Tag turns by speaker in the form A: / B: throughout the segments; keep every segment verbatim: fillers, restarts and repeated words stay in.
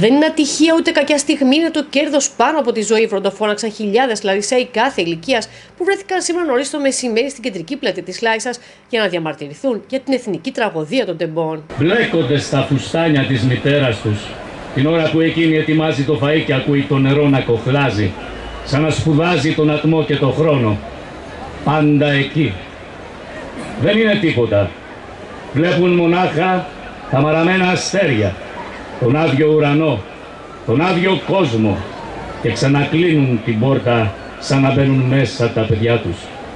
A: Δεν είναι ατυχία ούτε κακιά στιγμή, είναι το κέρδος πάνω από τη ζωή. Βροντοφώναξαν χιλιάδες Λαρισαίοι κάθε ηλικίας που βρέθηκαν σήμερα νωρίς το μεσημέρι στην κεντρική πλατεία της Λάρισας για να διαμαρτυρηθούν για την εθνική τραγωδία των τεμπών.
B: Μπλέκονται στα φουστάνια της μητέρας τους την ώρα που εκείνη ετοιμάζει το φαΐ και ακούει το νερό να κοχλάζει, σαν να σπουδάζει τον ατμό και τον χρόνο. Πάντα εκεί. Δεν είναι τίποτα. Βλέπουν μονάχα τα μαραμένα αστέρια, τον άδειο ουρανό, τον άδειο κόσμο και ξανακλίνουν την πόρτα σαν να μπαίνουν μέσα τα παιδιά τους.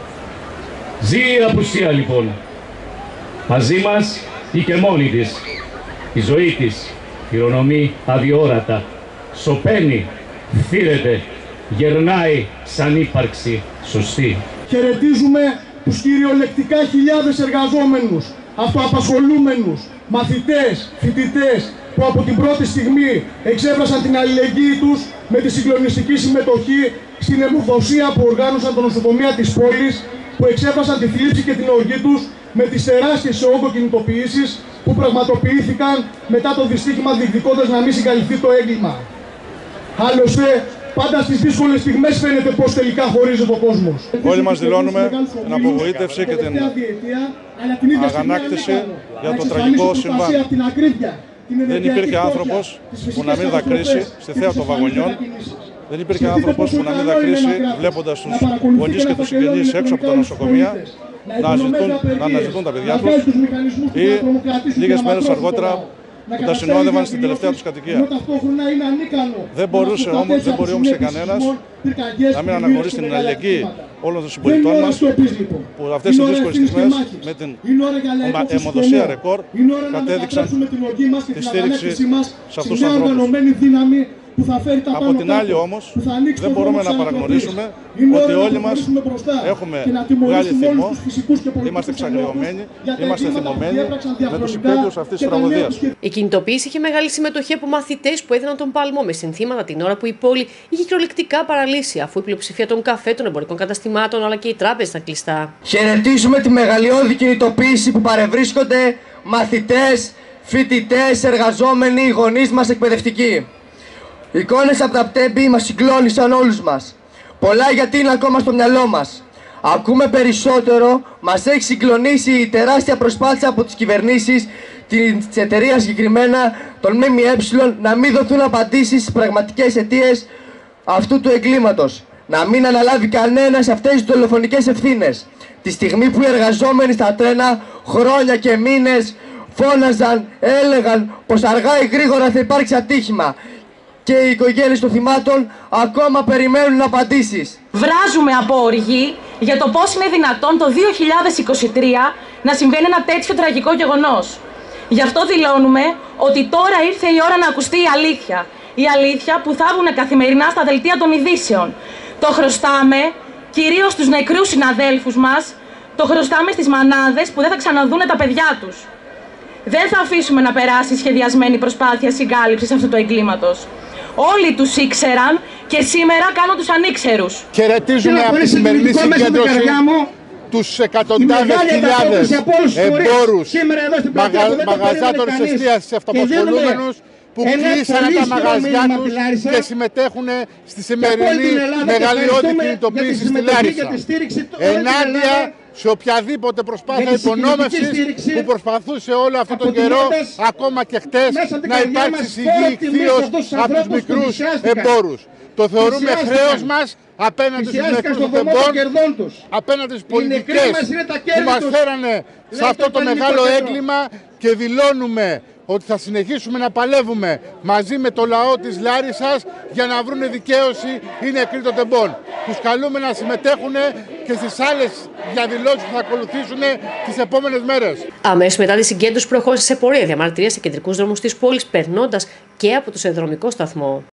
B: Ζει η απουσία λοιπόν. Μαζί μας ή και μόνη της. Η ζωή της χειρονομεί αδιόρατα, σωπαίνει, φθήρεται, γερνάει σαν ύπαρξη σωστή.
C: Χαιρετίζουμε τους κυριολεκτικά χιλιάδες εργαζόμενους, αυτοαπασχολούμενους, μαθητές, φοιτητές που από την πρώτη στιγμή εξέφρασαν την αλληλεγγύη τους με τη συγκλονιστική συμμετοχή στην αιμοδοσία που οργάνωσαν τα νοσοκομεία της πόλης, που εξέφρασαν τη θλίψη και την οργή τους με τις τεράστιες σε όγκο κινητοποιήσεις που πραγματοποιήθηκαν μετά το δυστύχημα, διεκδικώντας να μην συγκαλυφθεί το έγκλημα. Άλλωστε, πάντα στις δύσκολες στιγμές φαίνεται πως τελικά χωρίζεται ο κόσμος.
D: Όλοι μας δηλώνουμε την απογοήτευση και την αγανάκτηση για το τραγικό συμβάν. Δεν υπήρχε άνθρωπος που να μην δακρύσει στη θέα των βαγονιών. Δεν υπήρχε άνθρωπος που να μην δακρύσει βλέποντας τους γονείς και τους συγγενείς έξω από τα νοσοκομεία να, ζητούν, να αναζητούν τα παιδιά τους ή λίγες μέρες αργότερα που τα συνόδευαν στην τελευταία τους κατοικία. Δεν μπορούσε όμως, δεν μπορεί όμως και κανένας να μην αναγνωρίσει την αλληλεγγύη όλων των συμπολιτών μας που αυτές τις δύσκολες στιγμές με την αιμοδοσία ρεκόρ κατέδειξαν τη στήριξη σε αυτούς τους ανθρώπους. Από την άλλη όμως δεν μπορούμε να παραγνωρίσουμε ότι όλοι μας έχουμε βγάλει θυμό, είμαστε εξαγριωμένοι, είμαστε θυμωμένοι με τους υπέτειους αυτής της τραγωδίας.
A: Η κινητοποίηση είχε μεγάλη συμμετοχή από μαθητές που έδιναν τον παλμό με συνθήματα την ώρα που η πόλη είχε κυριολεκτικά παραλύσει, αφού η πλειοψηφία των καφέ, των εμπορικών καταστημάτων αλλά και οι τράπεζες ήταν κλειστά.
E: Χαιρετίζουμε τη μεγαλειώδη κινητοποίηση που παρευρίσκονται μαθητές, φοιτητές, εργαζόμενοι, γονείς μας, εκπαιδευτικοί. Εικόνες από τα Τέμπη μας συγκλώνησαν όλους μας. Πολλά γιατί είναι ακόμα στο μυαλό μας. Ακούμε περισσότερο, μας έχει συγκλονίσει η τεράστια προσπάθεια από τις κυβερνήσεις, της εταιρείας συγκεκριμένα, των ΜΜΕ, να μην δοθούν απαντήσεις στις πραγματικές αιτίες αυτού του εγκλήματος. Να μην αναλάβει κανένας αυτές τις δολοφονικές ευθύνες. Τη στιγμή που οι εργαζόμενοι στα τρένα χρόνια και μήνες φώναζαν, έλεγαν πως αργά ή γρήγορα θα υπάρξει ατύχημα. Και οι οικογένειες των θυμάτων ακόμα περιμένουν απαντήσεις.
F: Βράζουμε από οργή για το πώς είναι δυνατόν το δύο χιλιάδες είκοσι τρία να συμβαίνει ένα τέτοιο τραγικό γεγονός. Γι' αυτό δηλώνουμε ότι τώρα ήρθε η ώρα να ακουστεί η αλήθεια. Η αλήθεια που θα βγουν καθημερινά στα δελτία των ειδήσεων. Το χρωστάμε κυρίως στους νεκρούς συναδέλφους μας, το χρωστάμε στις μανάδες που δεν θα ξαναδούνε τα παιδιά τους. Δεν θα αφήσουμε να περάσει η σχεδιασμένη προσπάθεια συγκάλυψης αυτού του εγκλήματος. Όλοι τους ήξεραν και σήμερα κάνουν τους ανήξερους.
G: Χαιρετίζουμε από τη σημερινή συγκέντρωση τους εκατοντάδες χιλιάδες εμπόρους, μαγαζάτορες εστίασης, αυτοαπασχολούμενους που κλείσανε τα μαγαζιά τους και συμμετέχουν στη σημερινή μεγαλειώδη κινητοποίηση στη Λάρισα. Ενάντια σε οποιαδήποτε προσπάθεια υπονόμευσης που προσπαθούσε όλο αυτόν τον καιρό, ακόμα και χτες, να υπάρξει σιγή ηχθείως από τους μικρούς εμπόρους. Το θεωρούμε χρέος μας απέναντι στους νεκρούς των τεμπών, απέναντι στις πολιτικές που μας φέρανε σε αυτό το μεγάλο έγκλημα και δηλώνουμε ότι θα συνεχίσουμε να παλεύουμε μαζί με το λαό της Λάρισσας για να βρουν δικαίωση οι νεκροί των τεμπών. Τους καλούμε να συμμετέχουν και στις άλλες διαδηλώσεις που θα ακολουθήσουν τις επόμενες μέρες.
A: Αμέσως μετά τη συγκέντρωση προχώρησε σε πορεία διαμαρτυρίας σε κεντρικούς δρόμους της πόλης, περνώντας και από το σιδηροδρομικό σταθμό.